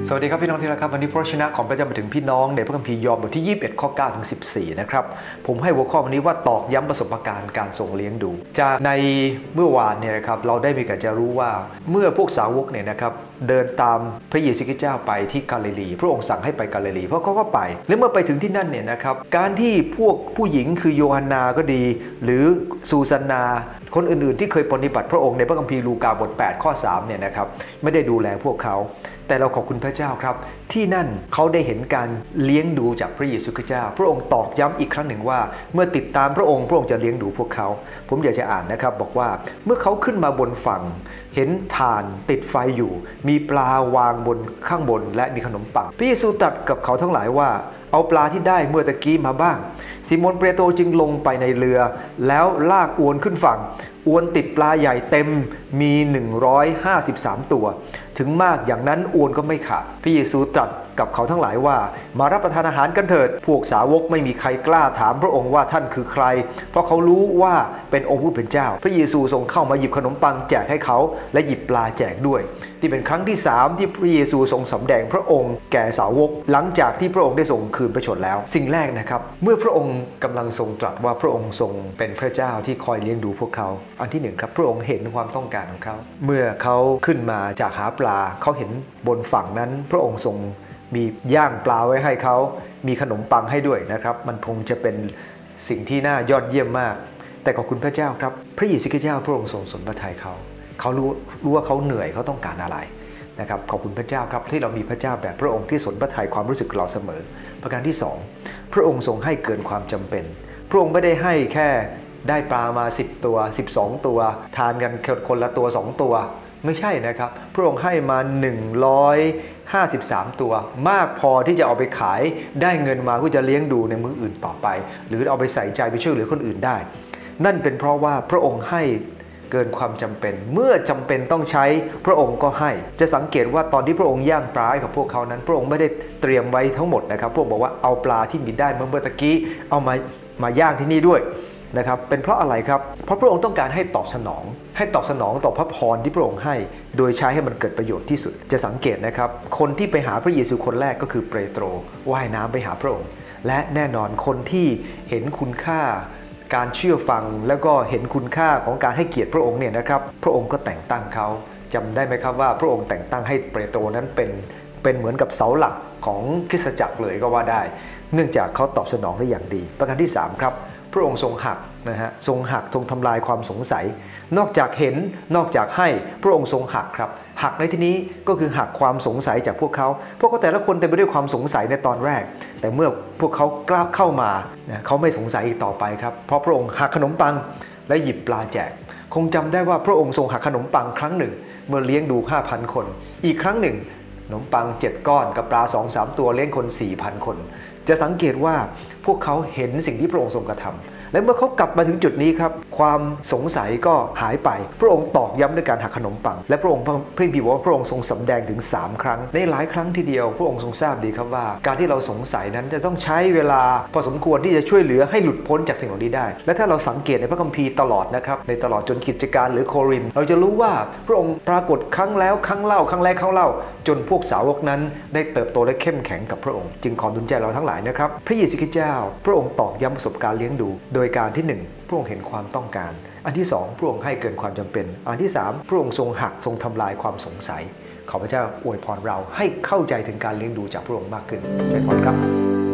สวัสดีครับพี่น้องที่รักครับวันนี้พระชนะของพระเจ้ามาถึงพี่น้องในพระคัมภีร์ยอห์นบทที่21ข้อ9ถึง14นะครับผมให้หัวข้อวันนี้ว่าตอกย้ำประสบการณ์การทรงเลี้ยงดูจากในเมื่อวานเนี่ยนะครับเราได้มีการจะรู้ว่าเมื่อพวกสาวกเนี่ยนะครับเดินตามพระเยซูคริสต์เจ้าไปที่กาลิลีพระองค์สั่งให้ไปกาลิลีเพราะเขาก็ไปและเมื่อไปถึงที่นั่นเนี่ยนะครับการที่พวกผู้หญิงคือโยฮันนาก็ดีหรือซูซานาคนอื่นๆที่เคยปฏิบัติพระองค์ในพระคัมภีร์ลูกาบท8ข้อ3เนี่ยนะครับไม่ได้ดูแลพวกเขาแต่เราขอบคุณพระเจ้าครับที่นั่นเขาได้เห็นการเลี้ยงดูจากพระเยซูคริสต์เจ้าพระองค์ตอกย้ำอีกครั้งหนึ่งว่าเมื่อติดตามพระองค์จะเลี้ยงดูพวกเขาผมอยากจะอ่านนะครับบอกว่าเมื่อเขาขึ้นมาบนฝั่งเห็นถ่านติดไฟอยู่มีปลาวางบนข้างบนและมีขนมปังพระเยซูตรัสกับเขาทั้งหลายว่าเอาปลาที่ได้เมื่อตะกี้มาบ้างซิโมนเปโตรจึงลงไปในเรือแล้วลากอวนขึ้นฝั่งอวนติดปลาใหญ่เต็มมี153ตัวถึงมากอย่างนั้นอวนก็ไม่ขาดพระเยซูตรัสกับเขาทั้งหลายว่ามารับประทานอาหารกันเถิดพวกสาวกไม่มีใครกล้าถามพระองค์ว่าท่านคือใครเพราะเขารู้ว่าเป็นองค์ผู้เป็นเจ้าพระเยซูทรงเข้ามาหยิบขนมปังแจกให้เขาและหยิบปลาแจกด้วยที่เป็นครั้งที่3ที่พระเยซูทรงสำแดงพระองค์แก่สาวกหลังจากที่พระองค์ได้ทรงคืนพระชนแล้วสิ่งแรกนะครับเมื่อพระองค์กำลังทรงตรัสว่าพระองค์ทรงเป็นพระเจ้าที่คอยเลี้ยงดูพวกเขาอันที่1ครับพระองค์เห็นความต้องการของเขาเมื่อเขาขึ้นมาจากหาปลาเขาเห็นบนฝั่งนั้นพระองค์ทรงมีย่างปลาไว้ให้เขามีขนมปังให้ด้วยนะครับมันคงจะเป็นสิ่งที่น่ายอดเยี่ยมมากแต่ขอบคุณพระเจ้าครับพระเยซูคริสต์เจ้าพระองค์ทรงสนพระทัยเขารู้ว่าเขาเหนื่อยเขาต้องการอะไรนะครับขอบคุณพระเจ้าครับที่เรามีพระเจ้าแบบพระองค์ที่สนพระทัยความรู้สึกเราเสมอประการที่2พระองค์ทรงให้เกินความจำเป็นพระองค์ไม่ได้ให้แค่ได้ปลามา10ตัว12ตัวทานกันคนละตัว2ตัวไม่ใช่นะครับพระองค์ให้มา153ตัวมากพอที่จะเอาไปขายได้เงินมาเพื่อจะเลี้ยงดูในมื้ออื่นต่อไปหรือเอาไปใส่ใจไปช่วยเหลือคนอื่นได้นั่นเป็นเพราะว่าพระองค์ให้เกินความจำเป็นเมื่อจำเป็นต้องใช้พระองค์ก็ให้จะสังเกตว่าตอนที่พระองค์ย่างปลาให้กับพวกเขานั้นพระองค์ไม่ได้เตรียมไว้ทั้งหมดนะครับพระองค์บอกว่าเอาปลาที่มีได้เมื่อตะกี้เอามาย่างที่นี่ด้วยนะครับเป็นเพราะอะไรครับเพราะพระองค์ต้องการให้ตอบสนองต่อพระพรที่พระองค์ให้โดยใช้ให้มันเกิดประโยชน์ที่สุดจะสังเกตนะครับคนที่ไปหาพระเยซูคนแรกก็คือเปโตรว่ายน้ำไปหาพระองค์และแน่นอนคนที่เห็นคุณค่าการเชื่อฟังแล้วก็เห็นคุณค่าของการให้เกียรติพระองค์เนี่ยนะครับพระองค์ก็แต่งตั้งเขาจำได้ไหมครับว่าพระองค์แต่งตั้งให้เปโตรนั้นเป็นเหมือนกับเสาหลักของคริสตจักรเลยก็ว่าได้เนื่องจากเขาตอบสนองได้อย่างดีประการที่3ครับพระองค์ทรงหักทรงทำลายความสงสัยนอกจากเห็นนอกจากให้พระองค์ทรงหักครับหักในที่นี้ก็คือหักความสงสัยจากพวกเขาแต่ละคนเต็มไปด้วยความสงสัยในตอนแรกแต่เมื่อพวกเขากล้าเข้ามาเขาไม่สงสัยอีกต่อไปครับเพราะพระองค์หักขนมปังและหยิบปลาแจกคงจำได้ว่าพระองค์ทรงหักขนมปังครั้งหนึ่งเมื่อเลี้ยงดู 5,000 คนอีกครั้งหนึ่งขนมปัง7ก้อนกับปลา 2-3 ตัวเลี้ยงคน 4,000 คนจะสังเกตว่าพวกเขาเห็นสิ่งที่พระองค์ทรงกระทำและเมื่อเขากลับมาถึงจุดนี้ครับความสงสัยก็หายไปพระองค์ตอกย้ำด้วยการหักขนมปังและพระองค์พระคัมภีร์บอกว่าพระองค์ทรงสำแดงถึง3ครั้งในหลายครั้งทีเดียวพระองค์ทรงทราบดีครับว่าการที่เราสงสัยนั้นจะต้องใช้เวลาพอสมควรที่จะช่วยเหลือให้หลุดพ้นจากสิ่งเหล่านี้ได้และถ้าเราสังเกตในพระคัมภีร์ตลอดนะครับในตลอดจนกิจการหรือโครินธ์เราจะรู้ว่าพระองค์ปรากฏครั้งแล้วครั้งเล่าครั้งแรกครั้งเล่าจนพวกสาวกนั้นได้เติบโตและเข้มแข็งกับพระองค์จึงขอหนุนใจเราทั้งหลายนะครับพระเยซูคริสต์เจ้าพระองค์ตอกย้ำประสบการณ์เลี้ยงดูโดยการที่1พระองค์เห็นความต้องการอันที่2พระองค์ให้เกินความจำเป็นอันที่3พระองค์ทรงหักทรงทำลายความสงสัยขอพระเจ้าอวยพรเราให้เข้าใจถึงการเลี้ยงดูจากพระองค์มากขึ้นใจพรครับ